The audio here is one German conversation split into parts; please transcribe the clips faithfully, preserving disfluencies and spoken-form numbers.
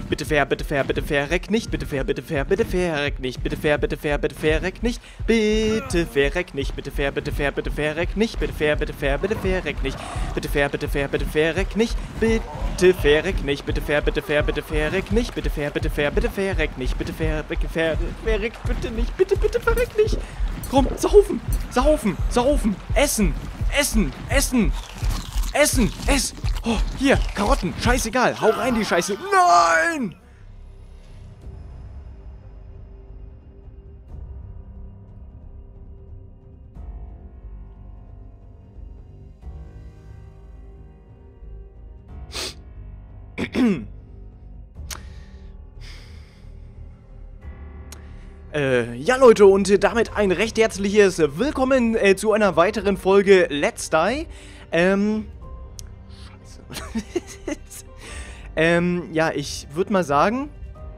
Bitte fair, bitte fair, bitte verreck nicht. Bitte fair, bitte fair, bitte verreck nicht. Bitte fair, bitte fair, bitte verreck nicht. Bitte verreck nicht. Bitte fair, bitte fair, bitte verreck nicht. Bitte fair, bitte fair, bitte verreck nicht. Bitte fair, bitte fair, bitte verreck nicht. Bitte verreck nicht. Bitte fair, bitte fair, bitte verreck nicht. Bitte fair, bitte fair, bitte verreck nicht. Bitte fair, bitte fair, verreck bitte nicht. Bitte, bitte verreck nicht. Komm, saufen, saufen, saufen, essen, essen, essen, essen, ess. Oh, hier, Karotten, scheißegal, hau rein die Scheiße. Nein! Äh, ja Leute, und damit ein recht herzliches Willkommen äh, zu einer weiteren Folge Let's Die. Ähm, scheiße. ähm, ja, ich würde mal sagen,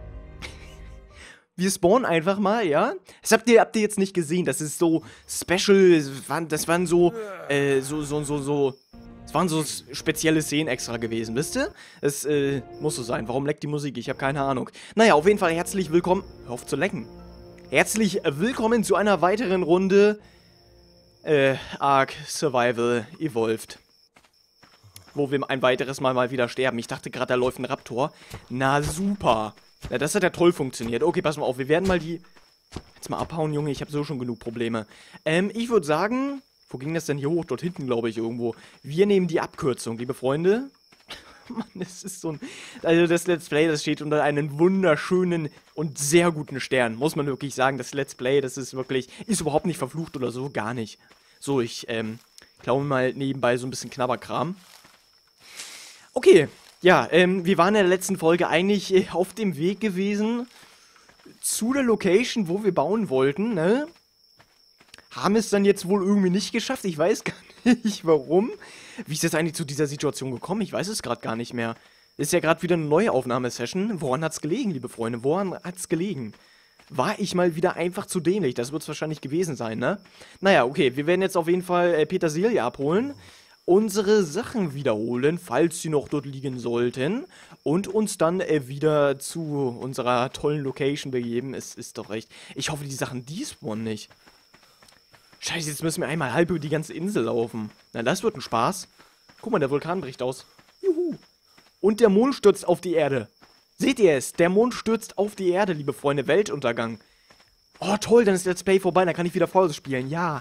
wir spawnen einfach mal, ja? Das habt ihr, habt ihr jetzt nicht gesehen, das ist so special, das waren, das waren so, äh, so, so, so, so, das waren so spezielle Szenen extra gewesen, wisst ihr? Es, äh, muss so sein. Warum leckt die Musik? Ich habe keine Ahnung. Naja, auf jeden Fall herzlich willkommen, hör auf zu lecken. Herzlich willkommen zu einer weiteren Runde äh, Ark Survival Evolved. Wo wir ein weiteres Mal mal wieder sterben. Ich dachte gerade, da läuft ein Raptor. Na super. Na, das hat ja toll funktioniert. Okay, pass mal auf, wir werden mal die... Jetzt mal abhauen, Junge, ich habe so schon genug Probleme. Ähm, ich würde sagen... Wo ging das denn hier hoch? Dort hinten, glaube ich, irgendwo. Wir nehmen die Abkürzung, liebe Freunde. Mann, es ist so ein... Also das Let's Play, das steht unter einem wunderschönen und sehr guten Stern. Muss man wirklich sagen, das Let's Play, das ist wirklich... Ist überhaupt nicht verflucht oder so, gar nicht. So, ich, ähm... klaue mal nebenbei so ein bisschen Knabberkram. Okay, ja, ähm, wir waren in der letzten Folge eigentlich äh, auf dem Weg gewesen zu der Location, wo wir bauen wollten, ne? Haben es dann jetzt wohl irgendwie nicht geschafft. Ich weiß gar nicht, warum. Wie ist das eigentlich zu dieser Situation gekommen? Ich weiß es gerade gar nicht mehr. Ist ja gerade wieder eine neue Aufnahmesession. Woran hat's gelegen, liebe Freunde? Woran hat's gelegen? War ich mal wieder einfach zu dämlich? Das wird es wahrscheinlich gewesen sein, ne? Naja, okay. Wir werden jetzt auf jeden Fall äh, Petersilie abholen. Unsere Sachen wiederholen, falls sie noch dort liegen sollten. Und uns dann äh, wieder zu unserer tollen Location begeben. Es ist doch recht. Ich hoffe, die Sachen despawnen nicht. Scheiße, jetzt müssen wir einmal halb über die ganze Insel laufen. Na, das wird ein Spaß. Guck mal, der Vulkan bricht aus. Juhu. Und der Mond stürzt auf die Erde. Seht ihr es? Der Mond stürzt auf die Erde, liebe Freunde. Weltuntergang. Oh, toll, dann ist Let's Play vorbei. Dann kann ich wieder Pause spielen. Ja.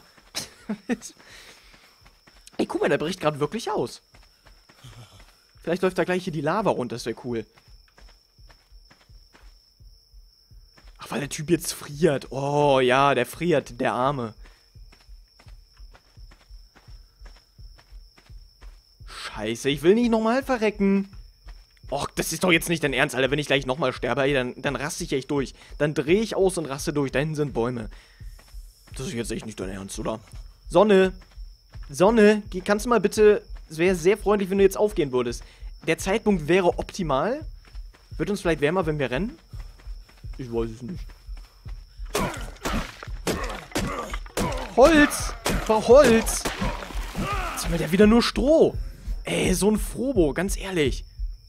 Ey, guck mal, der bricht gerade wirklich aus. Vielleicht läuft da gleich hier die Lava runter. Das wäre cool. Ach, weil der Typ jetzt friert. Oh, ja, der friert. Der Arme. Scheiße, ich will nicht nochmal verrecken. Och, das ist doch jetzt nicht dein Ernst, Alter. Wenn ich gleich nochmal sterbe, ey, dann, dann raste ich echt durch. Dann drehe ich aus und raste durch. Da hinten sind Bäume. Das ist jetzt echt nicht dein Ernst, oder? Sonne. Sonne, kannst du mal bitte... Es wäre sehr freundlich, wenn du jetzt aufgehen würdest. Der Zeitpunkt wäre optimal. Wird uns vielleicht wärmer, wenn wir rennen? Ich weiß es nicht. Holz! War Holz! Jetzt haben wir ja wieder nur Stroh. Ey, so ein Frobo, ganz ehrlich.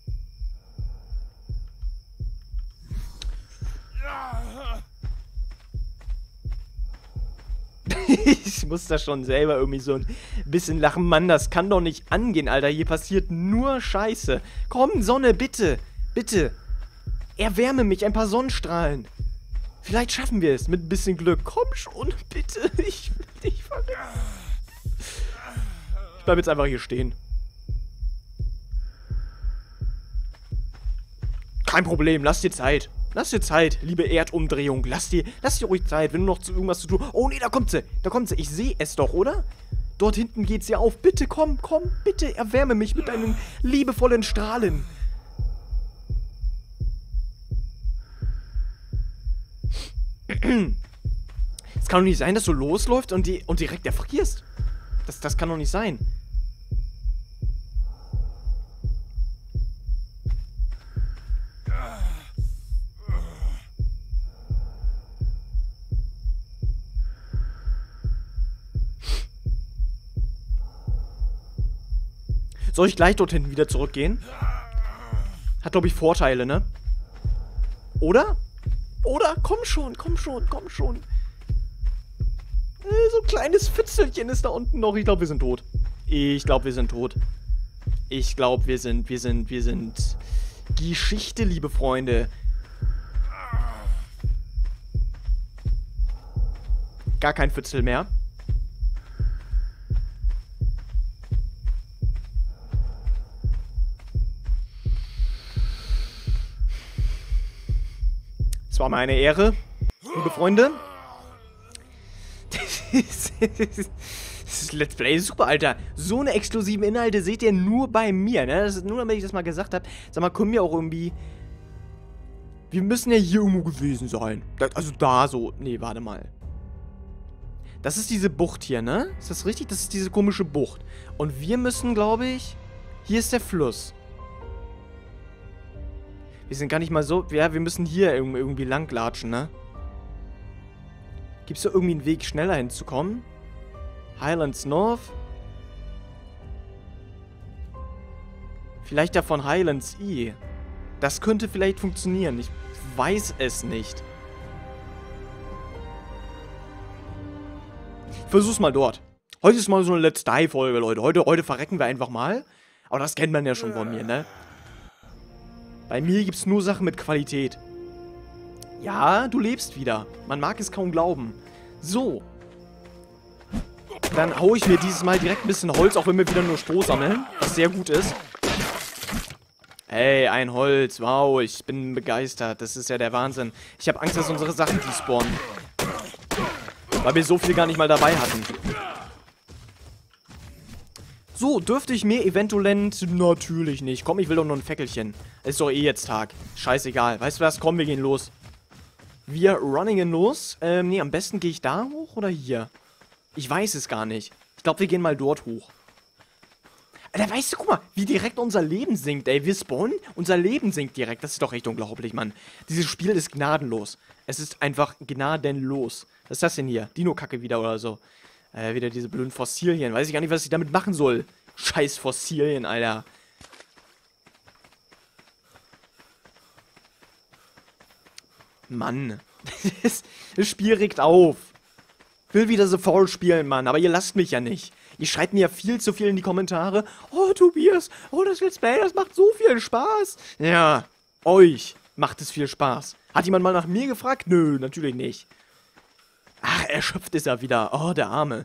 Ich muss da schon selber irgendwie so ein bisschen lachen. Mann, das kann doch nicht angehen, Alter. Hier passiert nur Scheiße. Komm, Sonne, bitte. Bitte. Erwärme mich, ein paar Sonnenstrahlen. Vielleicht schaffen wir es mit ein bisschen Glück. Komm schon, bitte. Ich will dich verrecken. Ich bleib jetzt einfach hier stehen. Kein Problem, lass dir Zeit. Lass dir Zeit, liebe Erdumdrehung. Lass dir, lass dir ruhig Zeit, wenn du noch zu irgendwas zu tun... Oh nee, da kommt sie. Da kommt sie. Ich sehe es doch, oder? Dort hinten geht's ja auf. Bitte komm, komm, bitte erwärme mich mit deinen liebevollen Strahlen. Es kann doch nicht sein, dass du losläufst und, die, und direkt erfrierst. Das, das kann doch nicht sein. Soll ich gleich dort hinten wieder zurückgehen? Hat, glaube ich, Vorteile, ne? Oder? Oder? Komm schon, komm schon, komm schon. Äh, so ein kleines Fitzelchen ist da unten noch. Ich glaube, wir sind tot. Ich glaube, wir sind tot. Ich glaube, wir sind, wir sind, wir sind Geschichte, liebe Freunde. Gar kein Fitzel mehr. Es war mir eine Ehre, liebe Freunde. Das ist Let's Play super, Alter. So eine exklusiven Inhalte seht ihr nur bei mir, ne? Das ist nur, damit ich das mal gesagt habe. Sag mal, können wir auch irgendwie... Wir müssen ja hier irgendwo gewesen sein. Da, also da so... Nee, warte mal. Das ist diese Bucht hier, ne? Ist das richtig? Das ist diese komische Bucht. Und wir müssen, glaube ich... Hier ist der Fluss. Wir sind gar nicht mal so... Ja, wir müssen hier irgendwie langlatschen, ne? Gibt es da irgendwie einen Weg, schneller hinzukommen? Highlands North? Vielleicht ja von Highlands E. Das könnte vielleicht funktionieren. Ich weiß es nicht. Ich versuch's mal dort. Heute ist mal so eine Let's Die-Folge, Leute. Heute, heute verrecken wir einfach mal. Aber das kennt man ja schon von mir, ne? Bei mir gibt's nur Sachen mit Qualität. Ja, du lebst wieder. Man mag es kaum glauben. So. Dann hau ich mir dieses Mal direkt ein bisschen Holz, auch wenn wir wieder nur Stroh sammeln. Was sehr gut ist. Hey, ein Holz. Wow, ich bin begeistert. Das ist ja der Wahnsinn. Ich habe Angst, dass unsere Sachen despawnen. Weil wir so viel gar nicht mal dabei hatten. So, dürfte ich mir eventuell... Natürlich nicht. Komm, ich will doch nur ein Fäckelchen. Ist doch eh jetzt Tag. Scheißegal. Weißt du was? Komm, wir gehen los. Wir runningen los. Ähm, nee, am besten gehe ich da hoch oder hier? Ich weiß es gar nicht. Ich glaube, wir gehen mal dort hoch. Alter, weißt du, guck mal, wie direkt unser Leben sinkt, ey. Wir spawnen, unser Leben sinkt direkt. Das ist doch echt unglaublich, Mann. Dieses Spiel ist gnadenlos. Es ist einfach gnadenlos. Was ist das denn hier? Dino-Kacke wieder oder so. Äh, wieder diese blöden Fossilien. Weiß ich gar nicht, was ich damit machen soll. Scheiß Fossilien, Alter. Mann. Das, das Spiel regt auf. Will wieder so faul spielen, Mann. Aber ihr lasst mich ja nicht. Ihr schreibt mir ja viel zu viel in die Kommentare. Oh, Tobias. Oh, das Let's Play, das macht so viel Spaß. Ja, euch macht es viel Spaß. Hat jemand mal nach mir gefragt? Nö, natürlich nicht. Ach, erschöpft ist er wieder. Oh, der Arme.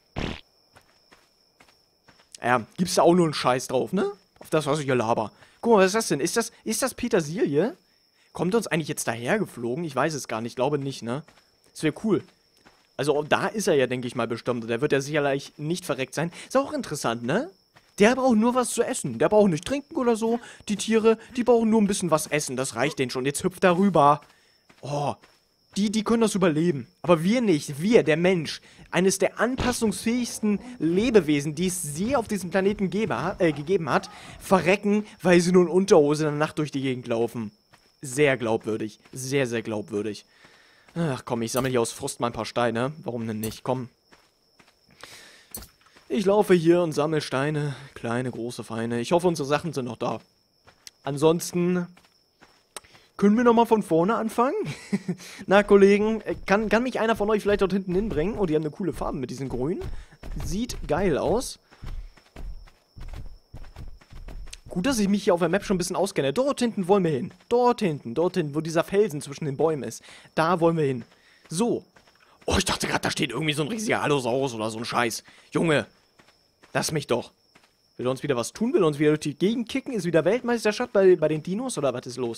Ja, gibt's da auch nur einen Scheiß drauf, ne? Auf das, was ich hier laber. Guck mal, was ist das denn? Ist das, ist das Petersilie? Kommt uns eigentlich jetzt daher geflogen? Ich weiß es gar nicht. Ich glaube nicht, ne? Das wäre cool. Also, da ist er ja, denke ich mal, bestimmt. Der wird ja sicherlich nicht verreckt sein. Ist auch interessant, ne? Der braucht nur was zu essen. Der braucht nicht trinken oder so. Die Tiere, die brauchen nur ein bisschen was essen. Das reicht denen schon. Jetzt hüpft er rüber. Oh, die, die können das überleben. Aber wir nicht. Wir, der Mensch. Eines der anpassungsfähigsten Lebewesen, die es je auf diesem Planeten gebe, äh, gegeben hat, verrecken, weil sie nur in Unterhose in der Nacht durch die Gegend laufen. Sehr glaubwürdig. Sehr, sehr glaubwürdig. Ach komm, ich sammle hier aus Frust mal ein paar Steine. Warum denn nicht? Komm. Ich laufe hier und sammle Steine. Kleine, große, feine. Ich hoffe, unsere Sachen sind noch da. Ansonsten... Können wir nochmal von vorne anfangen? Na, Kollegen, kann, kann mich einer von euch vielleicht dort hinten hinbringen? Oh, die haben eine coole Farbe mit diesen Grün. Sieht geil aus. Gut, dass ich mich hier auf der Map schon ein bisschen auskenne. Dort hinten wollen wir hin. Dort hinten, dort hinten, wo dieser Felsen zwischen den Bäumen ist. Da wollen wir hin. So. Oh, ich dachte gerade, da steht irgendwie so ein riesiger Allosaurus oder so ein Scheiß. Junge, lass mich doch. Will er uns wieder was tun? Will er uns wieder durch die Gegend kicken? Ist wieder Weltmeisterschaft bei, bei den Dinos oder was ist los?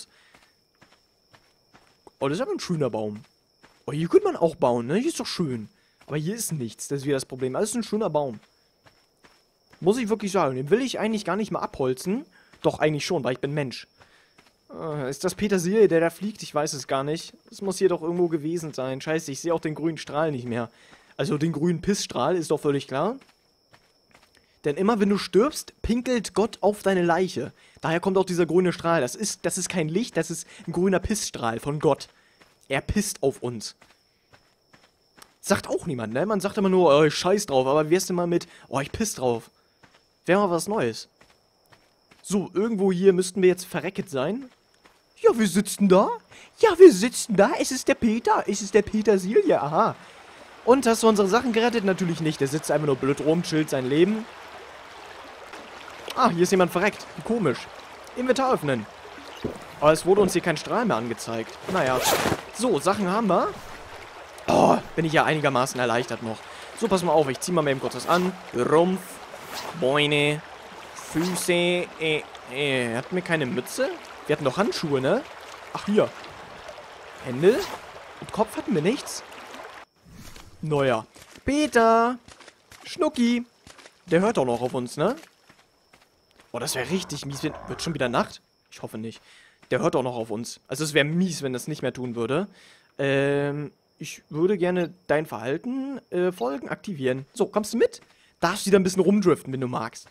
Oh, das ist aber ein schöner Baum. Oh, hier könnte man auch bauen, ne? Hier ist doch schön. Aber hier ist nichts. Das ist wieder das Problem. Das ist ein schöner Baum. Muss ich wirklich sagen. Den will ich eigentlich gar nicht mal abholzen. Doch, eigentlich schon, weil ich bin Mensch. Äh, ist das Petersilie, der da fliegt? Ich weiß es gar nicht. Es muss hier doch irgendwo gewesen sein. Scheiße, ich sehe auch den grünen Strahl nicht mehr. Also den grünen Pissstrahl, ist doch völlig klar. Denn immer wenn du stirbst, pinkelt Gott auf deine Leiche. Daher kommt auch dieser grüne Strahl. Das ist, das ist kein Licht, das ist ein grüner Pissstrahl von Gott. Er pisst auf uns. Sagt auch niemand, ne? Man sagt immer nur, oh, ich scheiß drauf. Aber wie wär's denn mal mit, oh, ich piss drauf? Wäre mal was Neues. So, irgendwo hier müssten wir jetzt verrecket sein. Ja, wir sitzen da. Ja, wir sitzen da. Es ist der Peter. Es ist der Petersilie. Aha. Und hast du unsere Sachen gerettet? Natürlich nicht. Der sitzt einfach nur blöd rum, chillt sein Leben. Ah, hier ist jemand verreckt. Wie komisch. Inventar öffnen. Aber es wurde uns hier kein Strahl mehr angezeigt. Naja. So, Sachen haben wir. Oh, bin ich ja einigermaßen erleichtert noch. So, pass mal auf. Ich zieh mal eben kurz was an. Rumpf. Beine. Füße. Äh, äh. Hatten wir keine Mütze? Wir hatten doch Handschuhe, ne? Ach, hier. Hände. Und Kopf hatten wir nichts. Naja. Peter. Schnucki. Der hört doch noch auf uns, ne? Oh, das wäre richtig mies. Wenn... Wird schon wieder Nacht? Ich hoffe nicht. Der hört auch noch auf uns. Also es wäre mies, wenn das nicht mehr tun würde. Ähm, ich würde gerne dein Verhalten äh, folgen, aktivieren. So, kommst du mit? Darfst du wieder ein bisschen rumdriften, wenn du magst.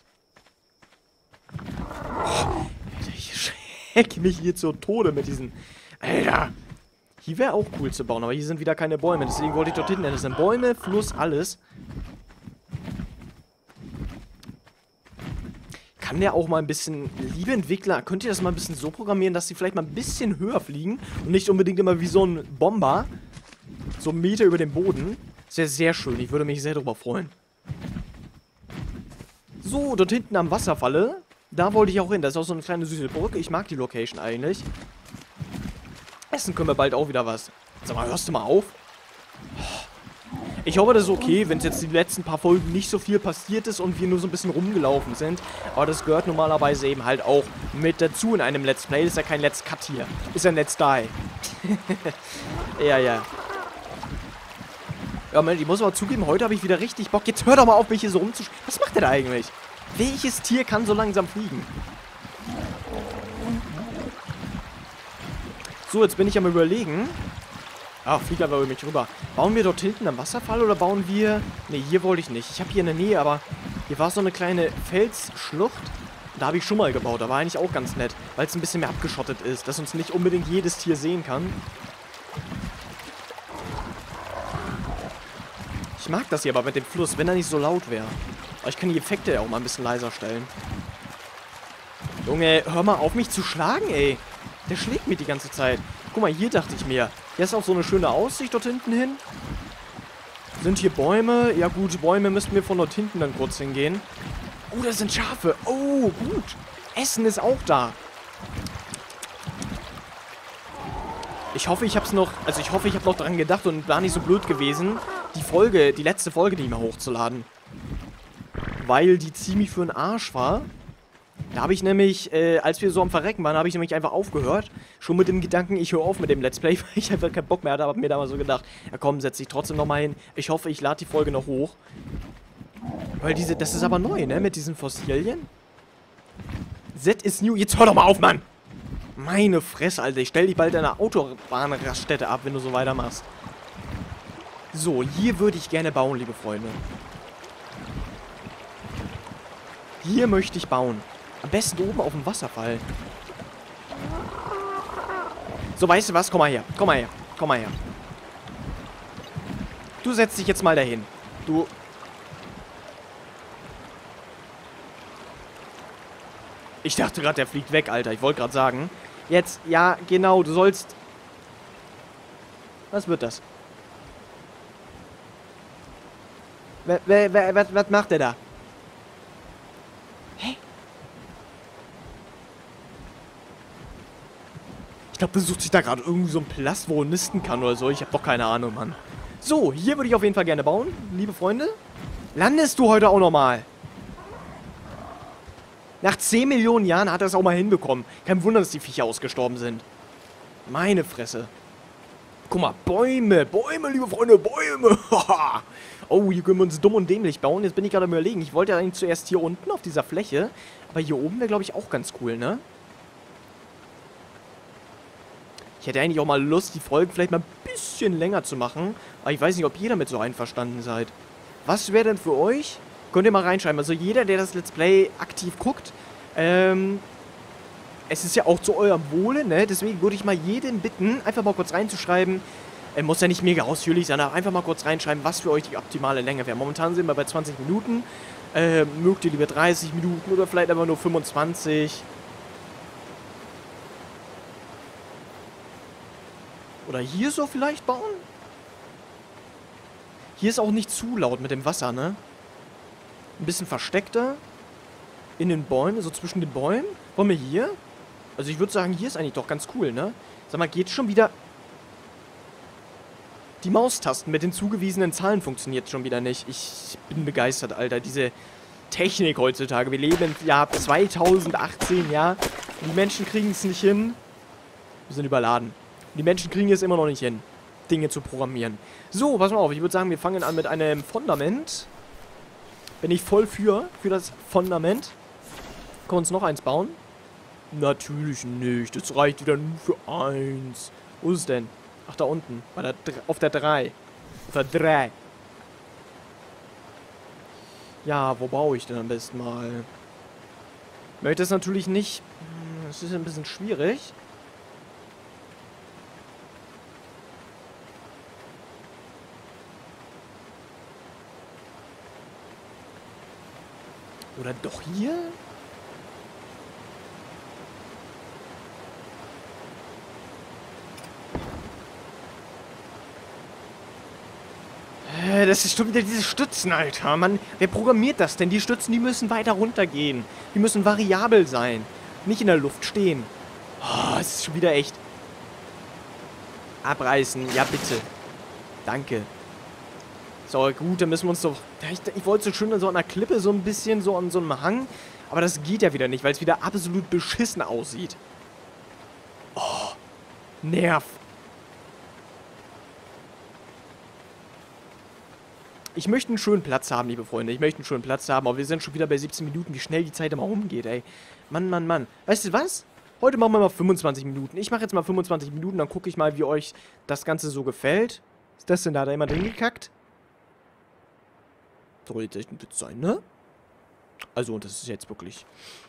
Oh, ich schrecke mich hier zu Tode mit diesen... Alter. Hier wäre auch cool zu bauen, aber hier sind wieder keine Bäume. Deswegen wollte ich dort hinten. Das sind Bäume, Fluss, alles. Kann der auch mal ein bisschen, liebe Entwickler, könnt ihr das mal ein bisschen so programmieren, dass sie vielleicht mal ein bisschen höher fliegen und nicht unbedingt immer wie so ein Bomber, so einen Meter über dem Boden. Das wäre sehr schön, ich würde mich sehr darüber freuen. So, dort hinten am Wasserfalle, da wollte ich auch hin, das ist auch so eine kleine süße Brücke, ich mag die Location eigentlich. Essen können wir bald auch wieder was. Sag mal, hörst du mal auf? Ich hoffe, das ist okay, wenn es jetzt die letzten paar Folgen nicht so viel passiert ist und wir nur so ein bisschen rumgelaufen sind. Aber das gehört normalerweise eben halt auch mit dazu in einem Let's Play. Das ist ja kein Let's Cut hier. Ist ja ein Let's Die. Ja, ja. Ja, Mensch, ich muss aber zugeben, heute habe ich wieder richtig Bock. Jetzt hör doch mal auf, mich hier so rumzusch... Was macht der da eigentlich? Welches Tier kann so langsam fliegen? So, jetzt bin ich am Überlegen... Ach, fliegt aber über mich rüber. Bauen wir dort hinten am Wasserfall oder bauen wir... Ne, hier wollte ich nicht. Ich habe hier in der Nähe, aber hier war so eine kleine Felsschlucht. Da habe ich schon mal gebaut. Da war eigentlich auch ganz nett, weil es ein bisschen mehr abgeschottet ist, dass uns nicht unbedingt jedes Tier sehen kann. Ich mag das hier aber mit dem Fluss, wenn er nicht so laut wäre. Aber ich kann die Effekte ja auch mal ein bisschen leiser stellen. Junge, hör mal auf mich zu schlagen, ey. Der schlägt mich die ganze Zeit. Guck mal, hier dachte ich mir. Hier ist auch so eine schöne Aussicht dort hinten hin. Sind hier Bäume? Ja gut, Bäume müssten wir von dort hinten dann kurz hingehen. Oh, das sind Schafe. Oh, gut. Essen ist auch da. Ich hoffe, ich hab's noch... Also ich hoffe, ich habe noch dran gedacht und war nicht so blöd gewesen, die Folge, die letzte Folge nicht mehr hochzuladen. Weil die ziemlich für den Arsch war. Da habe ich nämlich, äh, als wir so am Verrecken waren, habe ich nämlich einfach aufgehört. Schon mit dem Gedanken, ich höre auf mit dem Let's Play, weil ich einfach keinen Bock mehr hatte. Aber mir da mal so gedacht, ja komm, setz dich trotzdem nochmal hin. Ich hoffe, ich lade die Folge noch hoch. Weil diese, das ist aber neu, ne, mit diesen Fossilien. Z is new. Jetzt hör doch mal auf, Mann! Meine Fresse, Alter. Ich stell dich bald an der Autobahnraststätte ab, wenn du so weitermachst. So, hier würde ich gerne bauen, liebe Freunde. Hier möchte ich bauen. Am besten oben auf dem Wasserfall. So, weißt du was? Komm mal her. Komm mal her. Komm mal her. Du setzt dich jetzt mal dahin. Du... Ich dachte gerade, der fliegt weg, Alter. Ich wollte gerade sagen. Jetzt, ja, genau. Du sollst... Was wird das? Was, was, was macht der da? Ich glaube, der sucht sich da gerade irgendwie so einen Palast, wo er nisten kann oder so. Ich habe doch keine Ahnung, Mann. So, hier würde ich auf jeden Fall gerne bauen, liebe Freunde. Landest du heute auch nochmal? Nach zehn Millionen Jahren hat er es auch mal hinbekommen. Kein Wunder, dass die Viecher ausgestorben sind. Meine Fresse. Guck mal, Bäume, Bäume, liebe Freunde, Bäume. Oh, hier können wir uns dumm und dämlich bauen. Jetzt bin ich gerade am Überlegen. Ich wollte ja eigentlich zuerst hier unten auf dieser Fläche. Aber hier oben wäre, glaube ich, auch ganz cool, ne? Ich hätte eigentlich auch mal Lust, die Folgen vielleicht mal ein bisschen länger zu machen. Aber ich weiß nicht, ob ihr damit so einverstanden seid. Was wäre denn für euch? Könnt ihr mal reinschreiben. Also jeder, der das Let's Play aktiv guckt, ähm, es ist ja auch zu eurem Wohle, ne? Deswegen würde ich mal jeden bitten, einfach mal kurz reinzuschreiben. Er muss ja nicht mega ausführlich sein, aber einfach mal kurz reinschreiben, was für euch die optimale Länge wäre. Momentan sind wir bei zwanzig Minuten. Ähm, mögt ihr lieber dreißig Minuten oder vielleicht einfach nur fünfundzwanzig? Oder hier so vielleicht bauen? Hier ist auch nicht zu laut mit dem Wasser, ne? Ein bisschen versteckter. In den Bäumen, so zwischen den Bäumen. Wollen wir hier? Also ich würde sagen, hier ist eigentlich doch ganz cool, ne? Sag mal, geht schon wieder... Die Maustasten mit den zugewiesenen Zahlen funktioniert schon wieder nicht. Ich bin begeistert, Alter. Diese Technik heutzutage. Wir leben im Jahr zweitausendachtzehn, ja. Und die Menschen kriegen es nicht hin. Wir sind überladen. Die Menschen kriegen es immer noch nicht hin, Dinge zu programmieren. So, pass mal auf. Ich würde sagen, wir fangen an mit einem Fundament. Bin ich voll für, für das Fundament. Können wir uns noch eins bauen? Natürlich nicht. Das reicht wieder nur für eins. Wo ist es denn? Ach, da unten. Bei der, auf der drei. Auf der drei. Ja, wo baue ich denn am besten mal? Ich möchte das natürlich nicht... Das ist ein bisschen schwierig. Oder doch hier? Das ist schon wieder diese Stützen, Alter. Mann, wer programmiert das denn? Die Stützen, die müssen weiter runtergehen. Die müssen variabel sein. Nicht in der Luft stehen. Oh, es ist schon wieder echt. Abreißen. Ja, bitte. Danke. So, gut, dann müssen wir uns doch... Ich, ich wollte so schön so an der Klippe so ein bisschen, so an so einem Hang. Aber das geht ja wieder nicht, weil es wieder absolut beschissen aussieht. Oh, Nerv. Ich möchte einen schönen Platz haben, liebe Freunde. Ich möchte einen schönen Platz haben, aber wir sind schon wieder bei siebzehn Minuten, wie schnell die Zeit immer rumgeht, ey. Mann, Mann, Mann. Weißt du was? Heute machen wir mal fünfundzwanzig Minuten. Ich mache jetzt mal fünfundzwanzig Minuten, dann gucke ich mal, wie euch das Ganze so gefällt. Was ist das denn da? Hat da jemand hingekackt? Soll jetzt echt nicht sein, ne? Also, das ist jetzt wirklich...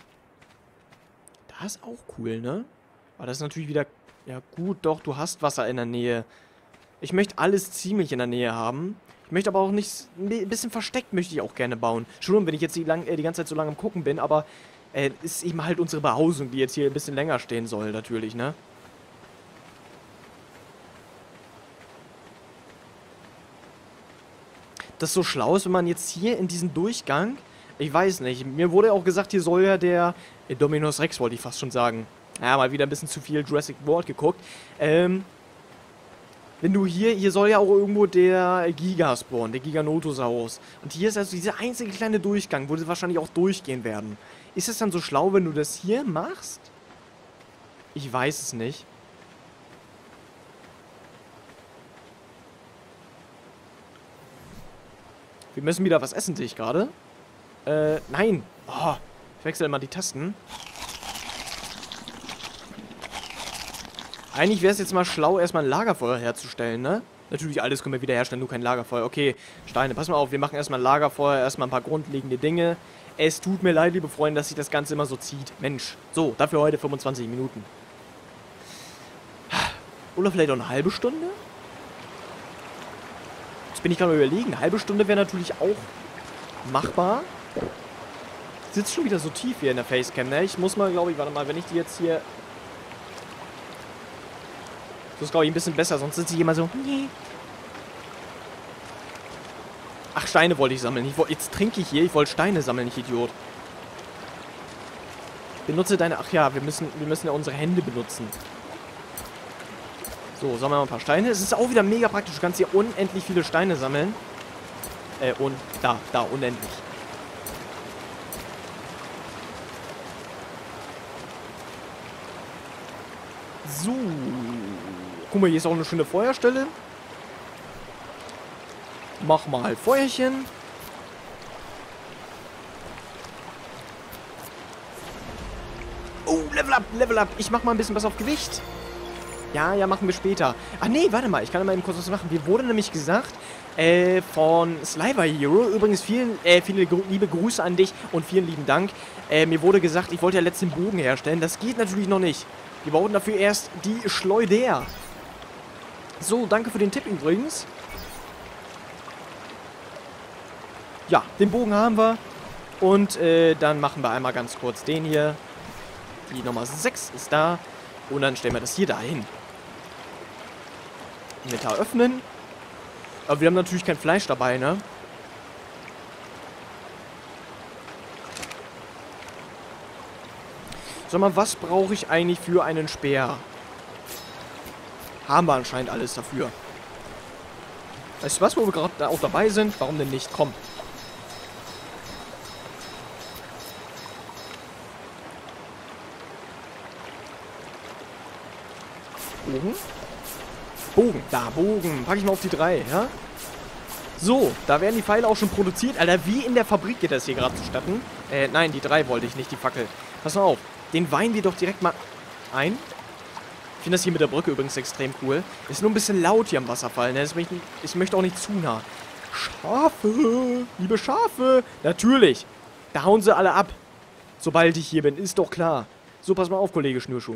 Das ist auch cool, ne? Aber das ist natürlich wieder... Ja gut, doch, du hast Wasser in der Nähe. Ich möchte alles ziemlich in der Nähe haben. Ich möchte aber auch nicht... Ein bisschen versteckt möchte ich auch gerne bauen. Schon, wenn ich jetzt die, lang, äh, die ganze Zeit so lange am Gucken bin, aber... Äh, ist eben halt unsere Behausung, die jetzt hier ein bisschen länger stehen soll, natürlich, ne? Das so schlau ist, wenn man jetzt hier in diesen Durchgang... Ich weiß nicht. Mir wurde auch gesagt, hier soll ja der... Äh, Dominus Rex wollte ich fast schon sagen. Ja, mal wieder ein bisschen zu viel Jurassic World geguckt. Ähm... Wenn du hier, hier soll ja auch irgendwo der Giga spawnen, der Giganotosaurus. Und hier ist also dieser einzige kleine Durchgang, wo sie wahrscheinlich auch durchgehen werden. Ist es dann so schlau, wenn du das hier machst? Ich weiß es nicht. Wir müssen wieder was essen, sehe ich gerade. Äh, nein. Oh, ich wechsle mal die Tasten. Eigentlich wäre es jetzt mal schlau, erstmal ein Lagerfeuer herzustellen, ne? Natürlich, alles können wir wieder herstellen, nur kein Lagerfeuer. Okay, Steine, pass mal auf, wir machen erstmal ein Lagerfeuer, erstmal ein paar grundlegende Dinge. Es tut mir leid, liebe Freunde, dass sich das Ganze immer so zieht. Mensch, so, dafür heute fünfundzwanzig Minuten. Oder vielleicht auch eine halbe Stunde? Jetzt bin ich gerade überlegen, eine halbe Stunde wäre natürlich auch machbar. Sitzt schon wieder so tief hier in der Facecam, ne? Ich muss mal, glaube ich, warte mal, wenn ich die jetzt hier... Das ist, glaube ich, ein bisschen besser, sonst sitze ich immer so... Ach, Steine wollte ich sammeln. Ich wollt, jetzt trinke ich hier. Ich wollte Steine sammeln, ich Idiot. Benutze deine... Ach ja, wir müssen, wir müssen ja unsere Hände benutzen. So, sammeln wir mal ein paar Steine. Es ist auch wieder mega praktisch. Du kannst hier unendlich viele Steine sammeln. Äh, und da, da, unendlich. So. Guck mal, hier ist auch eine schöne Feuerstelle. Mach mal Feuerchen. Oh, Level up, Level up. Ich mach mal ein bisschen was auf Gewicht. Ja, ja, machen wir später. Ach nee, warte mal, ich kann mal eben kurz was machen. Mir wurde nämlich gesagt, äh, von Sliver Hero, übrigens vielen, äh, viele gr liebe Grüße an dich und vielen lieben Dank. Äh, mir wurde gesagt, ich wollte ja letzten Bogen herstellen. Das geht natürlich noch nicht. Wir brauchen dafür erst die Schleuder. So, danke für den Tipp übrigens. Ja, den Bogen haben wir. Und äh, dann machen wir einmal ganz kurz den hier. Die Nummer sechs ist da. Und dann stellen wir das hier dahin. Inventar öffnen. Aber wir haben natürlich kein Fleisch dabei, ne? Sag mal, was brauche ich eigentlich für einen Speer? Haben wir anscheinend alles dafür. Weißt du was, wo wir gerade auch dabei sind? Warum denn nicht? Komm. Bogen? Bogen. Da, Bogen. Pack ich mal auf die drei, ja? So, da werden die Pfeile auch schon produziert. Alter, wie in der Fabrik geht das hier gerade zustatten. Äh, nein, die drei wollte ich nicht, die Fackel. Pass mal auf. Den weinen wir doch direkt mal ein. Ich finde das hier mit der Brücke übrigens extrem cool. Ist nur ein bisschen laut hier am Wasserfall, ne? Ich möchte auch nicht zu nah. Schafe. Liebe Schafe. Natürlich. Da hauen sie alle ab. Sobald ich hier bin. Ist doch klar. So, pass mal auf, Kollege Schnürschuh.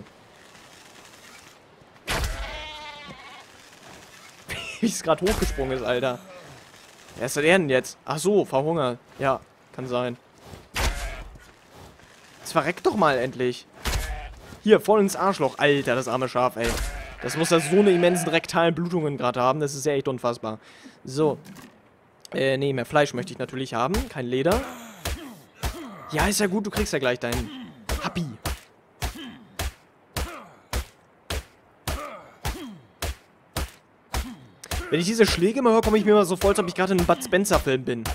Wie es gerade hochgesprungen ist, Alter. Wer ist der denn jetzt? Ach so, verhungert. Ja, kann sein. Jetzt verreckt doch mal endlich. Hier, voll ins Arschloch. Alter, das arme Schaf, ey. Das muss da so eine immensen rektalen Blutungen gerade haben. Das ist ja echt unfassbar. So. Äh, nee, mehr Fleisch möchte ich natürlich haben. Kein Leder. Ja, ist ja gut. Du kriegst ja gleich deinen Happy. Wenn ich diese Schläge mal höre, komme ich mir immer so vor, als ob ich gerade in einem Bud Spencer-Film bin.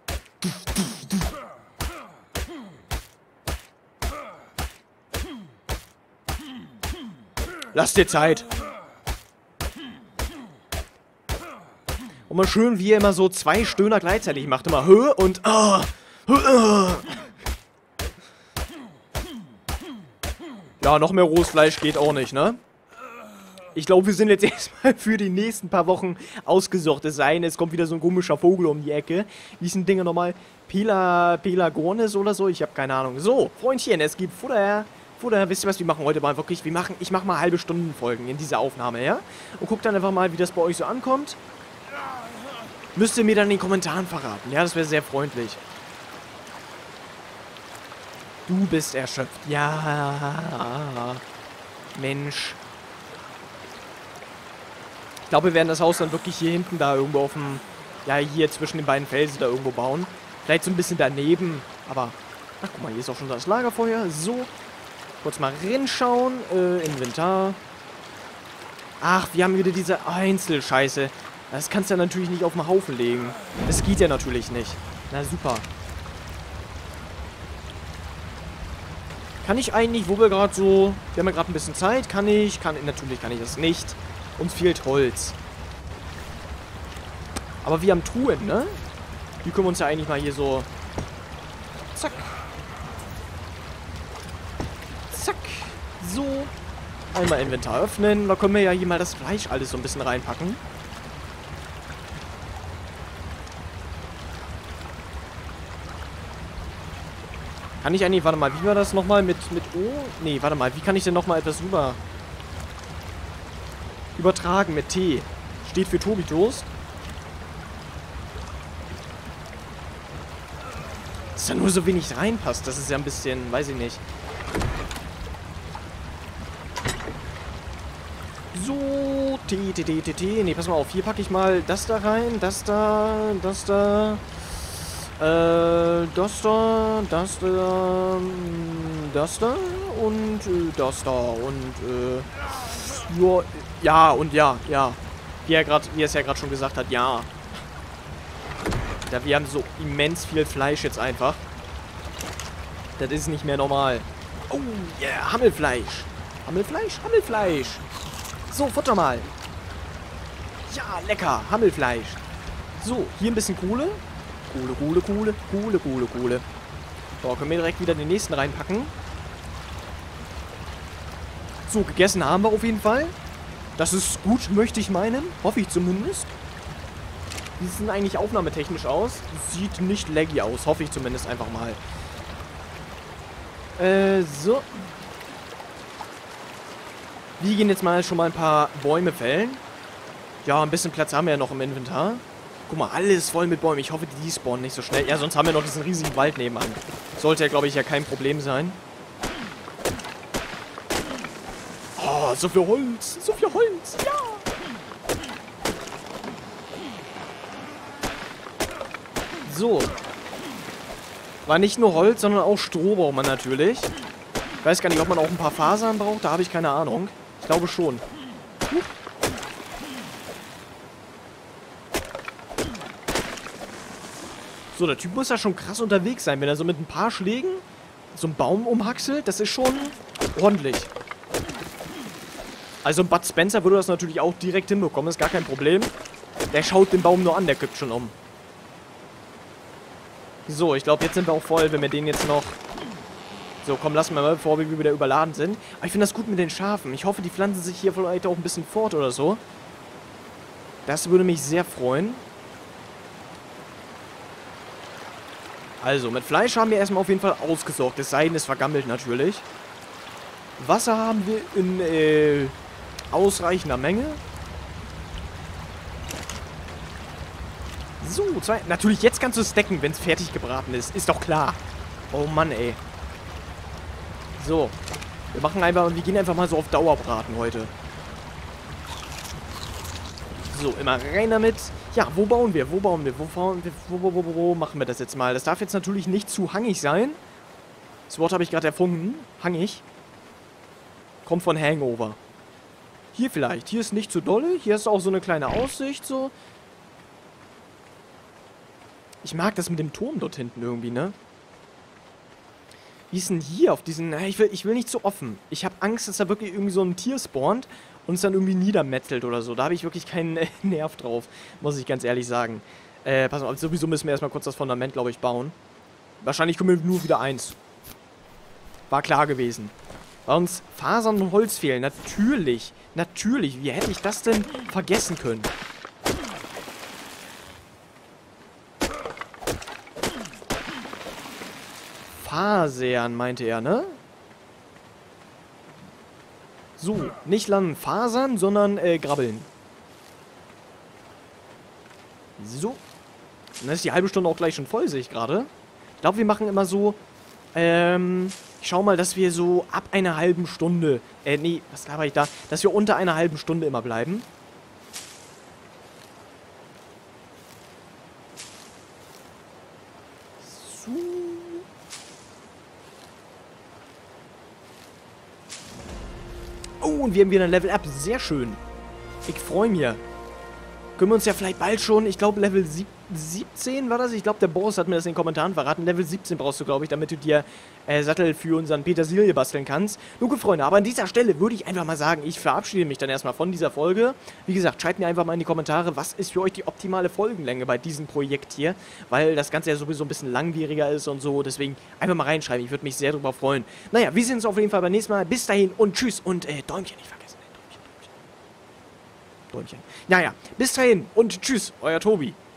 Lass dir Zeit. Und mal schön, wie er immer so zwei Stöhner gleichzeitig macht. Immer Hö und Ah. Ja, noch mehr rohes Fleisch geht auch nicht, ne? Ich glaube, wir sind jetzt erstmal für die nächsten paar Wochen ausgesorgt. Es sei denn, es kommt wieder so ein komischer Vogel um die Ecke. Wie ist ein Ding nochmal? Pela, Pelagornis oder so? Ich habe keine Ahnung. So, Freundchen, es gibt Futter. Futter, wisst ihr was, wir machen heute mal wirklich, wir machen, ich mache mal halbe Stunden Folgen in dieser Aufnahme, ja? Und guckt dann einfach mal, wie das bei euch so ankommt. Müsst ihr mir dann in den Kommentaren verraten. Ja, das wäre sehr freundlich. Du bist erschöpft. Ja. Mensch. Ich glaube, wir werden das Haus dann wirklich hier hinten da irgendwo auf dem, ja, hier zwischen den beiden Felsen da irgendwo bauen. Vielleicht so ein bisschen daneben, aber, ach, guck mal, hier ist auch schon das Lagerfeuer. So, kurz mal rinschauen, äh, Inventar. Ach, wir haben wieder diese Einzelscheiße. Das kannst du ja natürlich nicht auf den Haufen legen. Das geht ja natürlich nicht. Na, super. Kann ich eigentlich, wo wir gerade so, wir haben ja gerade ein bisschen Zeit, kann ich, kann, natürlich kann ich das nicht. Uns fehlt Holz. Aber wir haben Truhen, ne? Die können wir uns ja eigentlich mal hier so... Zack. Zack. So. Einmal Inventar öffnen. Da können wir ja hier mal das Fleisch alles so ein bisschen reinpacken. Kann ich eigentlich... Warte mal, wie war das nochmal mit... mit O? Nee, warte mal. Wie kann ich denn nochmal etwas rüber... Übertragen mit T. Steht für Tobi-Toast. Dass da nur so wenig reinpasst. Das ist ja ein bisschen, weiß ich nicht. So, T, T, T, T, T. Ne, pass mal auf. Hier packe ich mal das da rein. Das da, das da. Äh, das da, das da, das da und äh, das da und äh, ja, ja und ja, ja. Wie er gerade, wie er es ja gerade schon gesagt hat, ja. Ja, wir haben so immens viel Fleisch jetzt einfach. Das ist nicht mehr normal. Oh, yeah, Hammelfleisch. Hammelfleisch, Hammelfleisch. So, futter mal. Ja, lecker, Hammelfleisch. So, hier ein bisschen Kohle. Kohle, Kohle, Kohle, Kohle, Kohle, Kohle. So, können wir direkt wieder den nächsten reinpacken. So, gegessen haben wir auf jeden Fall. Das ist gut, möchte ich meinen. Hoffe ich zumindest. Wie sieht denn eigentlich aufnahmetechnisch aus? Sieht nicht laggy aus. Hoffe ich zumindest einfach mal. Äh, so. Wir gehen jetzt mal schon mal ein paar Bäume fällen. Ja, ein bisschen Platz haben wir ja noch im Inventar. Guck mal, alles voll mit Bäumen. Ich hoffe, die spawnen nicht so schnell. Ja, sonst haben wir noch diesen riesigen Wald nebenan. Sollte ja, glaube ich, ja kein Problem sein. Oh, so viel Holz. So viel Holz. Ja. So. War nicht nur Holz, sondern auch Stroh braucht man natürlich. Ich weiß gar nicht, ob man auch ein paar Fasern braucht. Da habe ich keine Ahnung. Ich glaube schon. So, der Typ muss ja schon krass unterwegs sein, wenn er so mit ein paar Schlägen so einen Baum umhackselt. Das ist schon ordentlich. Also Bud Spencer würde das natürlich auch direkt hinbekommen. Ist gar kein Problem. Der schaut den Baum nur an, der kippt schon um. So, ich glaube, jetzt sind wir auch voll, wenn wir den jetzt noch... So, komm, lassen wir mal, bevor wir wieder überladen sind. Aber ich finde das gut mit den Schafen. Ich hoffe, die pflanzen sich hier vielleicht auch ein bisschen fort oder so. Das würde mich sehr freuen. Also, mit Fleisch haben wir erstmal auf jeden Fall ausgesorgt. Es sei denn, es vergammelt natürlich. Wasser haben wir in äh, ausreichender Menge. So, zwei. Natürlich, jetzt kannst du es decken, wenn es fertig gebraten ist. Ist doch klar. Oh Mann, ey. So. Wir machen einfach, wir gehen einfach mal so auf Dauerbraten heute. So, immer rein damit. Ja, wo bauen wir? Wo bauen wir? Wo bauen wir? Wo, wo, wo, wo, wo machen wir das jetzt mal? Das darf jetzt natürlich nicht zu hangig sein. Das Wort habe ich gerade erfunden. Hangig. Kommt von Hangover. Hier vielleicht. Hier ist nicht zu dolle. Hier ist auch so eine kleine Aussicht, so. Ich mag das mit dem Turm dort hinten irgendwie, ne? Wie ist denn hier auf diesen... Ich will, ich will nicht zu offen. Ich habe Angst, dass da wirklich irgendwie so ein Tier spawnt und es dann irgendwie niedermetzelt oder so. Da habe ich wirklich keinen äh, Nerv drauf, muss ich ganz ehrlich sagen. Äh, pass mal, sowieso müssen wir erstmal kurz das Fundament, glaube ich, bauen. Wahrscheinlich kommen wir nur wieder eins. War klar gewesen. Bei uns Fasern und Holz fehlen. Natürlich. Natürlich. Wie hätte ich das denn vergessen können? Fasern, meinte er, ne? So, nicht landen fasern, sondern äh, grabbeln. So. Und dann ist die halbe Stunde auch gleich schon voll, sehe ich gerade. Ich glaube, wir machen immer so, ähm, ich schau mal, dass wir so ab einer halben Stunde, äh, nee, was laber ich da? Dass wir unter einer halben Stunde immer bleiben. So. Oh, und wir haben wieder ein Level Up. Sehr schön. Ich freue mich. Können wir uns ja vielleicht bald schon, ich glaube Level siebzehn war das? Ich glaube, der Boss hat mir das in den Kommentaren verraten. Level siebzehn brauchst du, glaube ich, damit du dir äh, Sattel für unseren Petersilie basteln kannst. Nun, gut, Freunde, aber an dieser Stelle würde ich einfach mal sagen, ich verabschiede mich dann erstmal von dieser Folge. Wie gesagt, schreibt mir einfach mal in die Kommentare, was ist für euch die optimale Folgenlänge bei diesem Projekt hier, weil das Ganze ja sowieso ein bisschen langwieriger ist und so. Deswegen einfach mal reinschreiben, ich würde mich sehr darüber freuen. Naja, wir sehen uns auf jeden Fall beim nächsten Mal. Bis dahin und tschüss und äh, Däumchen nicht vergessen. Däumchen. Däumchen. Naja, bis dahin und tschüss, euer Tobi.